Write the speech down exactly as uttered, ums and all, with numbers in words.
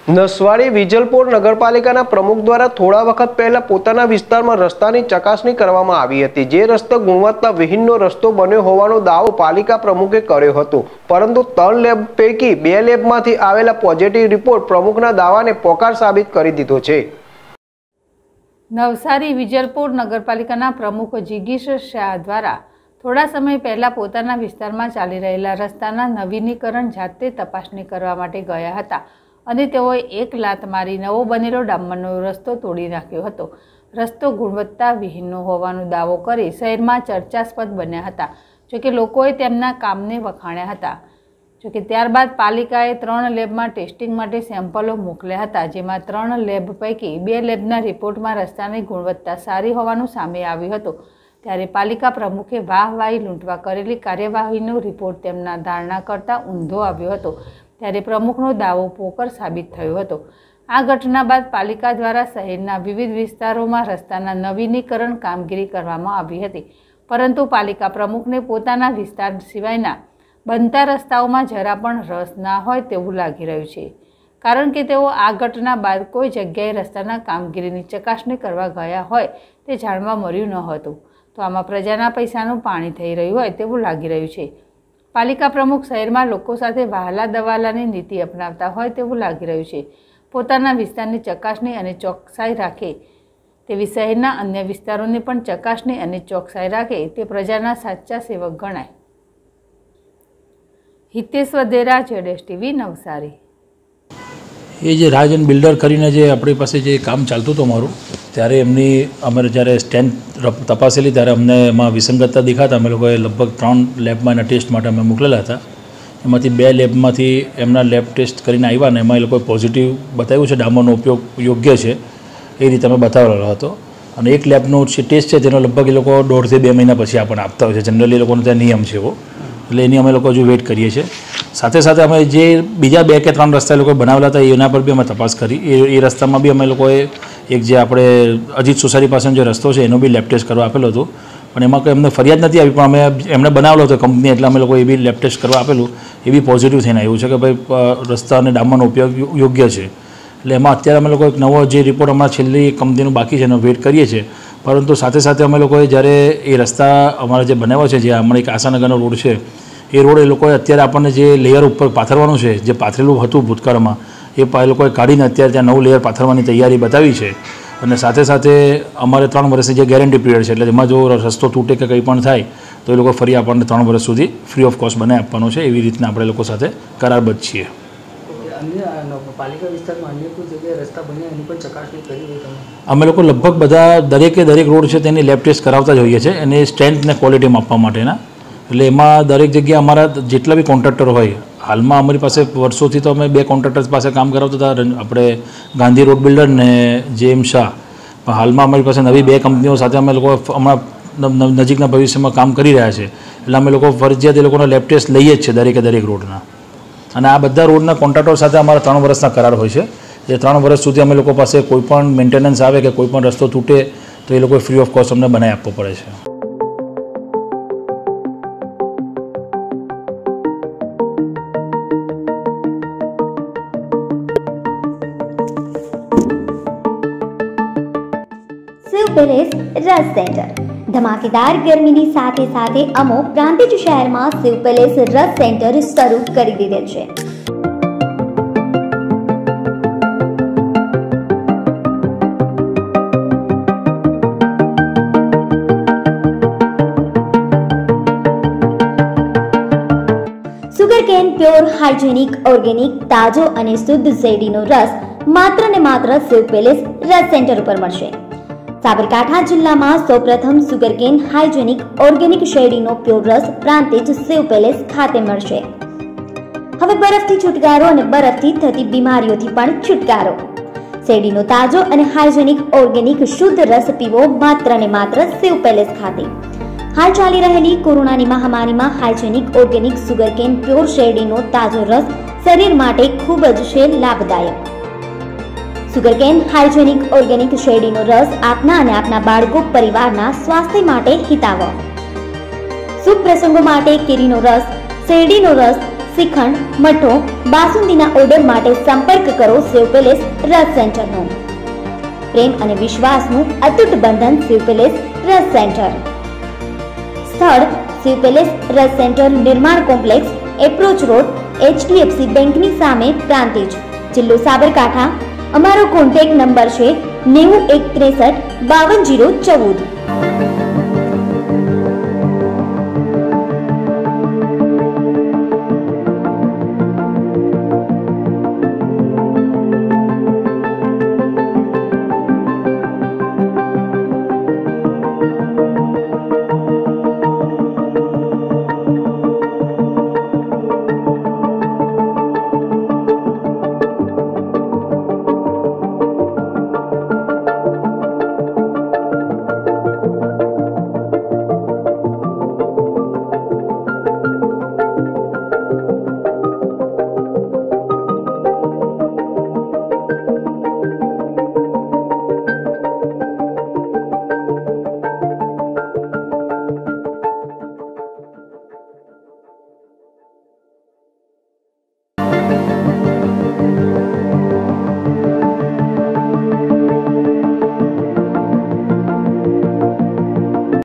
નસવાડી વિજલપોર નગરપાલિકાના પ્રમુખ દ્વારા થોડા વખત પહેલા પોતાના વિસ્તારમાં રસ્તાની ચકાસણી કરવામાં આવી હતી, જે રસ્તો ગુણવત્તા વિહીનનો રસ્તો બન્યો હોવાનો દાવો પાલિકા પ્રમુખે કર્યો હતો, પરંતુ ત્રણ લેબ પૈકી બે લેબમાંથી આવેલા પોઝિટિવ રિપોર્ટ પ્રમુખના દાવાને પોકાર સાબિત કરી દીધો છે। નવસારી વિજલપોર નગરપાલિકાના પ્રમુખ જિગીશ શાહ દ્વારા થોડા સમય પહેલા પોતાના વિસ્તારમાં ચાલી રહેલા રસ્તાના નવીનીકરણ જાતે તપાસણી કરવા માટે ગયા હતા અને તેઓએ એક લાત મારી નવો બનેલો ડામરનો રસ્તો તોડી નાખ્યો હતો। રસ્તો ગુણવત્તા વિહીનનો હોવાનો દાવો કરી શહેરમાં ચર્ચાસ્પદ બન્યા હતા, જોકે લોકોએ તેમના કામને વખાણ્યા હતા। જોકે ત્યારબાદ પાલિકાએ ત્રણ લેબમાં ટેસ્ટિંગ માટે સેમ્પલો મોકલ્યા હતા, જેમાં ત્રણ લેબ પૈકી બે લેબના રિપોર્ટમાં રસ્તાની ગુણવત્તા સારી હોવાનું સામે આવ્યું હતું। ત્યારે પાલિકા પ્રમુખે વાહવાહી લૂંટવા કરેલી કાર્યવાહીનો રિપોર્ટ તેમના ધારણા કરતાં ઊંધો આવ્યો હતો, ત્યારે પ્રમુખનો દાવો પોકર સાબિત થયો હતો। આ ઘટના બાદ પાલિકા દ્વારા શહેરના વિવિધ વિસ્તારોમાં રસ્તાના નવીનીકરણ કામગીરી કરવામાં આવી હતી, પરંતુ પાલિકા પ્રમુખને પોતાના વિસ્તાર સિવાયના બનતા રસ્તાઓમાં જરા પણ રસ ના હોય તેવું લાગી રહ્યું છે, કારણ કે તેઓ આ ઘટના બાદ કોઈ જગ્યાએ રસ્તાના કામગીરીની ચકાસણી કરવા ગયા હોય તે જાણવા મળ્યું ન હતું, તો આમાં પ્રજાના પૈસાનું પાણી થઈ રહ્યું હોય તેવું લાગી રહ્યું છે। પાલિકા પ્રમુખ શહેરમાં લોકો સાથે વહાલા દવાલાની નીતિ અપનાવતા હોય તેવું લાગી રહ્યું છે। પોતાના વિસ્તારની ચકાસણી અને ચોકસાઈ રાખે તેવી શહેરના અન્ય વિસ્તારોની પણ ચકાસણી અને ચોકસાઈ રાખે તે પ્રજાના સાચા સેવક ગણાય। હિતેશ વધેરા, જેડેશ ટીવી, નવસારી। એ જે રાજન બિલ્ડર કરીને જે આપણી પાસે જે કામ ચાલતું હતું મારું, ત્યારે એમની અમારે જ્યારે સ્ટેન્ડ તપાસેલી ત્યારે અમને એમાં વિસંગતતા દેખાતા અમે લોકોએ લગભગ ત્રણ લેબમાં એના ટેસ્ટ માટે અમે મોકલેલા હતા। એમાંથી બે લેબમાંથી એમના લેબ ટેસ્ટ કરીને આવ્યા ને એમાં એ લોકોએ પોઝિટિવ બતાવ્યું છે, ડામરનો ઉપયોગ યોગ્ય છે એ રીતે અમે બતાવેલો હતો। અને એક લેબનો જે ટેસ્ટ છે તેનો લગભગ એ લોકો દોઢથી બે મહિના પછી આપણને આપતા હોય છે, જનરલી એ લોકોનો ત્યાં નિયમ છે એવો, એટલે એની અમે લોકો હજુ વેઇટ કરીએ છીએ। સાથે સાથે અમે જે બીજા બે કે ત્રણ રસ્તા એ લોકોએ બનાવેલા હતા એના પર બી અમે તપાસ કરી। એ એ રસ્તામાં બી અમે લોકોએ એક જે આપણે અજીત સોસાયટી પાસેનો જે રસ્તો છે એનો બી લેબ ટેસ્ટ કરવા આપેલો હતો, પણ એમાં કોઈ અમને ફરિયાદ નથી આવી, પણ અમે એમણે બનાવેલો હતો કંપની, એટલે અમે લોકો એ બી લેબ ટેસ્ટ કરવા આપેલું, એ બી પોઝિટિવ થઈને આવ્યું છે કે ભાઈ રસ્તા અને ડામરનો ઉપયોગ યોગ્ય છે। એટલે એમાં અત્યારે અમે લોકો એક નવો જે રિપોર્ટ હમણાં છેલ્લી કંપનીનું બાકી છે એનો વેઇટ કરીએ છીએ, પરંતુ સાથે સાથે અમે લોકોએ જ્યારે એ રસ્તા અમારા જે બનાવ્યો છે, જે હમણાં એક આશાનગરનો રોડ છે, એ રોડ એ લોકોએ અત્યારે આપણને જે લેયર ઉપર પાથરવાનું છે, જે પાથરેલું હતું ભૂતકાળમાં, એ એ લોકોએ કાઢીને અત્યારે ત્યાં નવું લેયર પાથરવાની તૈયારી બતાવી છે। અને સાથે સાથે અમારે ત્રણ વર્ષની જે ગેરંટી પીરિયડ છે, એટલે એમાં જો રસ્તો તૂટે કે કંઈ પણ થાય તો એ લોકો ફરી આપણને ત્રણ વર્ષ સુધી ફ્રી ઓફ કોસ્ટ બનાવી આપવાનો છે, એવી રીતના આપણે લોકો સાથે કરારબદ્ધ છીએ। અમે લોકો લગભગ બધા દરેકે દરેક રોડ છે તેની લેબ ટેસ્ટ કરાવતા જ હોઈએ છીએ, એને સ્ટ્રેન્થ ને ક્વોલિટી માપવા માટેના। એટલે એમાં દરેક જગ્યાએ અમારા જેટલા બી કોન્ટ્રાક્ટર હોય, હાલમાં અમારી પાસે વર્ષોથી તો અમે બે કોન્ટ્રાક્ટર્સ પાસે કામ કરાવતા હતા, આપણે ગાંધી રોડ બિલ્ડર ને જેમ શાહ, પણ હાલમાં અમારી પાસે નવી બે કંપનીઓ સાથે અમે લોકો હમણાં નજીકના ભવિષ્યમાં કામ કરી રહ્યા છે, એટલે અમે લોકો ફરજિયાત એ લોકોના લેબ ટેસ્ટ લઈએ જ છે દરેકે દરેક રોડના। અને આ બધા રોડના કોન્ટ્રાક્ટર સાથે અમારા ત્રણ વર્ષના કરાર હોય છે, જે ત્રણ વર્ષ સુધી અમે લોકો પાસે કોઈ પણ મેન્ટેનન્સ આવે કે કોઈ પણ રસ્તો તૂટે તો એ લોકો ફ્રી ઓફ કોસ્ટ અમને બનાવી આપવો પડે છે। शिव पैलेस रस सेंटर धमाकेदार गर्मीनी સાથે સાથે અમો પ્રાંતિજ શહેરમાં શિવ પેલેસ રસ સેન્ટર શરૂ કરી દીધેલ છે। સુગરકેન પ્યોર હાઇજેનિક ઓર્ગેનિક તાજો અને શુદ્ધ શેરડીનો રસ માત્ર ને માત્ર શિવ પેલેસ રસ સેન્ટર ઉપર મળશે। સાબરકાંઠા જિલ્લામાં સૌપ્રથમ સુગરકેન હાઇજેનિક ઓર્ગેનિક શેરડીનો પ્યોર રસ પ્રાંતિજ શિવ પેલેસ ખાતે મળશે। હવે બરફથી છુટકારો અને બરફથી થતી બીમારીઓથી પણ છુટકારો। શેરડીનો તાજો અને હાઇજેનિક ઓર્ગેનિક શુદ્ધ રસ પીવો માત્ર ને માત્ર શિવ પેલેસ ખાતે। હાલ ચાલી રહેલી કોરોનાની મહામારીમાં હાઇજેનિક ઓર્ગેનિક સુગરકેન પ્યોર શેરડીનો તાજો રસ શરીર માટે ખૂબ જ છે લાભદાયક। સુગરકેન હાઇજેનિક ઓર્ગેનિક શેરડીનો રસ આપના અને આપના બાળકો પરિવારના સ્વાસ્થ્ય માટે હિતાવહ। શુભ પ્રસંગો માટે કેરીનો રસ, શેરડીનો રસ, શ્રીખંડ, મઠો, બાસુંદીના ઓર્ડર માટે સંપર્ક કરો શિવ પેલેસ રસ સેન્ટરનો. પ્રેમ અને વિશ્વાસનું અતૂટ બંધન શિવ પેલેસ રસ સેન્ટર. સ્થળ શિવ પેલેસ રસ centre, Nirman complex, approach road, HDFC બેંકની સામે, પ્રાંતિજ, જિલ્લો સાબરકાંઠા. અમારો કોન્ટેક્ટ નંબર છે નેવું એક ત્રેસઠ બાવન જીરો ચૌદ.